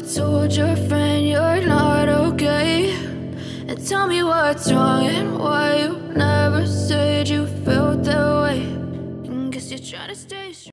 told your friend you're not okay, and tell me what's wrong and why you never said you felt that way. Guess you're trying to stay strong.